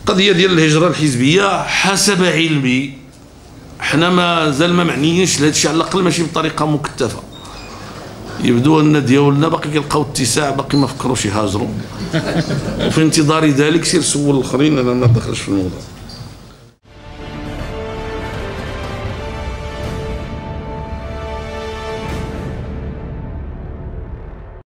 القضيه ديال الهجره الحزبيه حسب علمي حنا مازال ما معنيينش لهذا الشيء، على الاقل ماشي بطريقه مكثفه. يبدو ان ديالنا باقي كيلقاو اتساع، باقي ما فكروش يهاجروا، وفي انتظار ذلك سير سول الاخرين، انا ما دخلش في الموضوع.